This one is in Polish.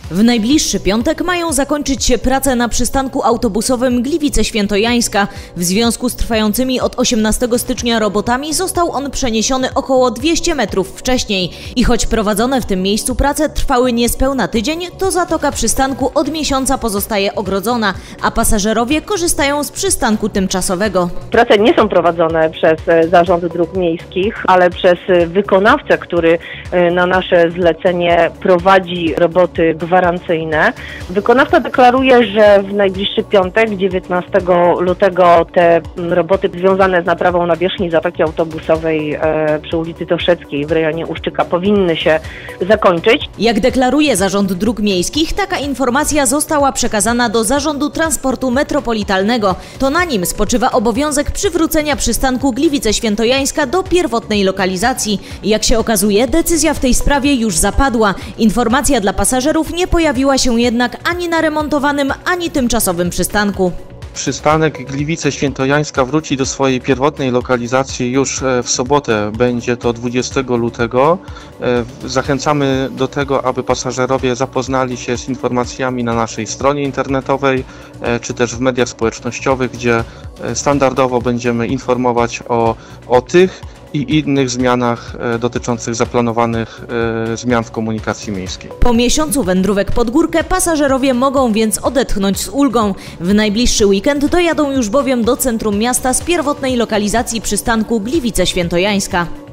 W najbliższy piątek mają zakończyć się prace na przystanku autobusowym Gliwice Świętojańska. W związku z trwającymi od 18 stycznia robotami został on przeniesiony około 200 metrów wcześniej. I choć prowadzone w tym miejscu prace trwały niespełna tydzień, to zatoka przystanku od miesiąca pozostaje ogrodzona, a pasażerowie korzystają z przystanku tymczasowego. Prace nie są prowadzone przez Zarząd Dróg Miejskich, ale przez wykonawcę, który na nasze zlecenie prowadzi roboty gwarancyjne. Wykonawca deklaruje, że w najbliższy piątek, 19 lutego, te roboty związane z naprawą nawierzchni zatoki autobusowej przy ulicy Toszeckiej w rejonie Uszczyka powinny się zakończyć. Jak deklaruje Zarząd Dróg Miejskich, taka informacja została przekazana do Zarządu Transportu Metropolitalnego. To na nim spoczywa obowiązek przywrócenia przystanku Gliwice Świętojańska do pierwotnej lokalizacji. Jak się okazuje, decyzja w tej sprawie już zapadła. Informacja dla pasażerów nie pojawiła się jednak ani na remontowanym, ani tymczasowym przystanku. Przystanek Gliwice Świętojańska wróci do swojej pierwotnej lokalizacji już w sobotę, będzie to 20 lutego. Zachęcamy do tego, aby pasażerowie zapoznali się z informacjami na naszej stronie internetowej, czy też w mediach społecznościowych, gdzie standardowo będziemy informować o tych i innych zmianach dotyczących zaplanowanych zmian w komunikacji miejskiej. Po miesiącu wędrówek pod górkę pasażerowie mogą więc odetchnąć z ulgą. W najbliższy weekend dojadą już bowiem do centrum miasta z pierwotnej lokalizacji przystanku Gliwice Świętojańska.